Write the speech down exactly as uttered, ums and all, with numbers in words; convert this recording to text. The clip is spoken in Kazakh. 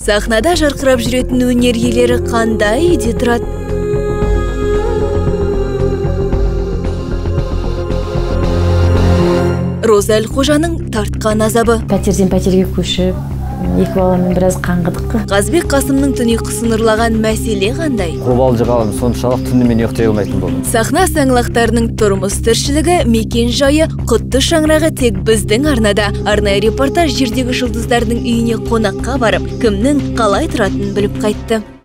Сахнада жарқырап жүретін өнер иелері қандай үйде тұрады? Роза Әлқожаның тартқан азабы. Пәтерден пәтерге көшіп, екі баламен біраз қаңғыдық. Қазбек Қасымның түн ұйқысын ұрлаған мәселе қандай? Қобалжы қалым, соншалық түнімен ұйықтай алмайтын болдым. Сахна саңлақтарының тұрмыс тіршілігі, мекен жайы, құтты шаңырағы тек біздің арнада. Арнайы репортаж жердегі жұлдыздардың үйіне қонаққа барып, кімнің қалай тұратынын біліп қайтты.